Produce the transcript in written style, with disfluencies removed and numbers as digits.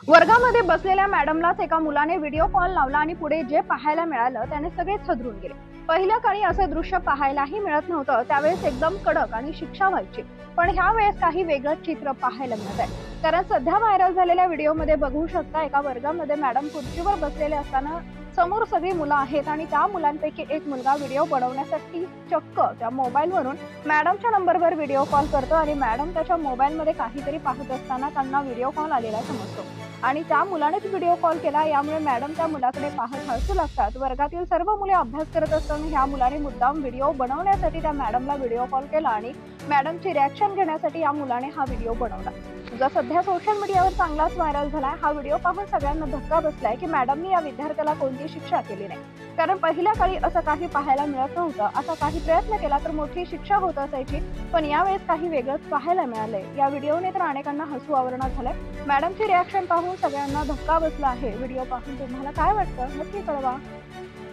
वर्गामध्ये बसलेल्या मॅडमलाच एका मुलाने व्हिडिओ कॉल लावला आणि पुढे जे पाहायला मिळालं त्याने सगळेच हादरून गेले। पहिल्या काळी असं दृश्य पाहायलाही मिळत नव्हतं, त्यावेळेस एकदम कडक आणि शिक्षा व्हायची। पण ह्या वेळेस काही वेगळंच चित्र पाहायला मिळत आहे। कारण सध्या व्हायरल झालेल्या व्हिडिओमध्ये बघू शकता, एका वर्गामध्ये मॅडम खुर्चीवर बसलेले असताना समोर सगळी मुलं आहेत आणि त्या मुलांपैकी एक मुलगा व्हिडिओ बनवण्यासाठी चक्क त्या मोबाईलवरून मॅडमच्या नंबरवर व्हिडिओ कॉल करतो आणि मॅडम त्याच्या मोबाईलमध्ये काहीतरी पाहत असताना त्यांना व्हिडिओ कॉल आलेला समजतो आणि त्या मुलानेच व्हिडिओ कॉल केला। यामुळे मॅडम त्या मुलाकडे पाहत हसू लागतात। वर्गातील सर्व मुले अभ्यास करत असताना ह्या मुलाने मुद्दाम व्हिडिओ बनवण्यासाठी त्या मॅडमला व्हिडिओ कॉल केला आणि मॅडमची रिॲक्शन घेण्यासाठी या मुलाने हा व्हिडिओ बनवला, जो सध्या सोशल मीडियावर चांगलाच व्हायरल झालाय। हा व्हिडिओ पाहून सगळ्यांना धक्का बसलाय की मॅडमनी या विद्यार्थ्याला कोणती शिक्षा केली नाही। कारण पहिल्या काळी असं काही पाहायला मिळत नव्हतं। असा काही प्रयत्न केला तर मोठी शिक्षा होत असायची, पण यावेळेस काही वेगळंच पाहायला मिळालंय। या व्हिडिओने तर अनेकांना हसू आवरणं झालंय। मॅडमची रिॲक्शन पाहून सगळ्यांना धक्का बसला आहे। व्हिडिओ पाहून तुम्हाला काय वाटतं नक्की कळवा।